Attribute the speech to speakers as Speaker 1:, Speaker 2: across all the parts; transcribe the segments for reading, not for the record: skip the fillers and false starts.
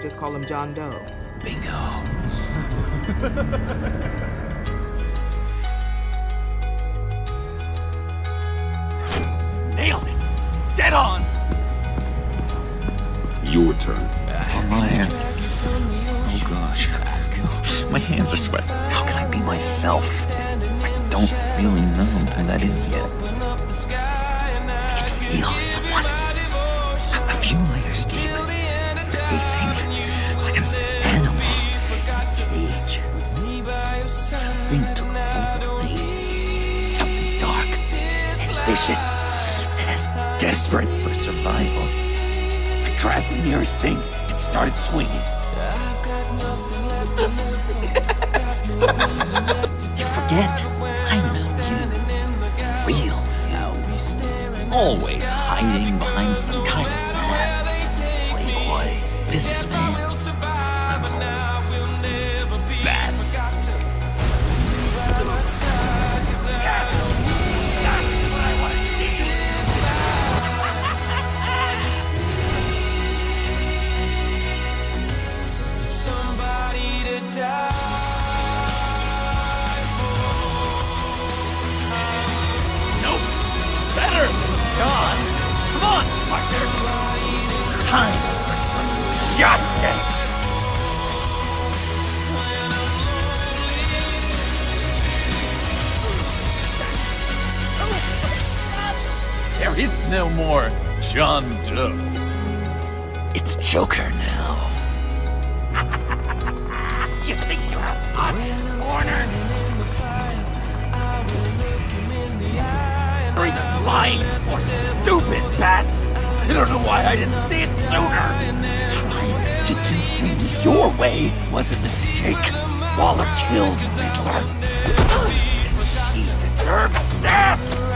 Speaker 1: Just call him John Doe.
Speaker 2: Bingo. Nailed it! Dead on!
Speaker 3: Your turn.
Speaker 2: Oh, my hand. Oh, gosh. My hands are sweating. How can I be myself? I don't really know who that is yet. I can feel someone. A few layers deep. Pacing like an animal in a cage. Something took hold of me. Something dark and vicious and desperate for survival. I grabbed the nearest thing and started swinging. You forget, I know you. Real you. Always hiding behind some kind of mask. Playboy, businessman, bad. Yes! That's what I want to see! Somebody to die. John, come on, partner! Time for some justice! There is no more John Doe. It's Joker now. You think you have us cornered? Are either lying or stupid, bats! I don't know why I didn't see it sooner! Trying to do things your way was a mistake. Waller killed Riddler. And she deserves death!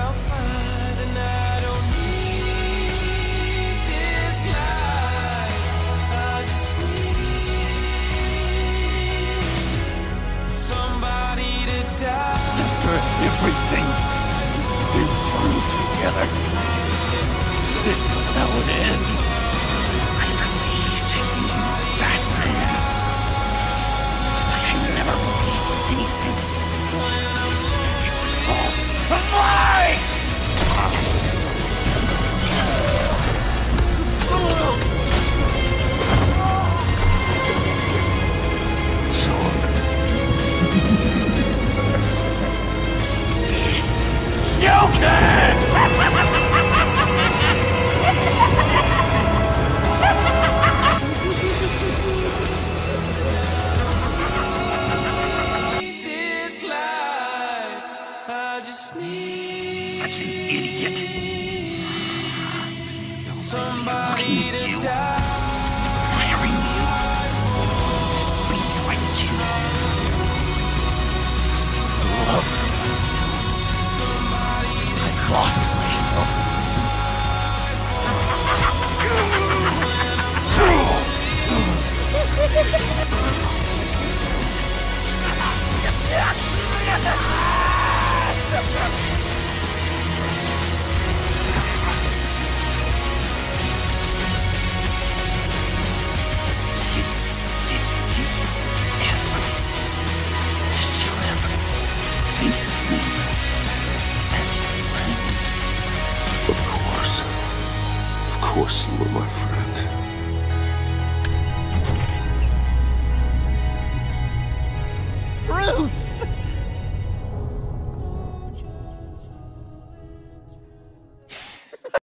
Speaker 2: After everything we've through together, this is how it ends. I believed in you, Batman. Like I never believed in anything. It was all a lie! Such an idiot. So busy looking at you, admiring you, to be like you. Love. I've lost myself.
Speaker 3: Of course you were my friend.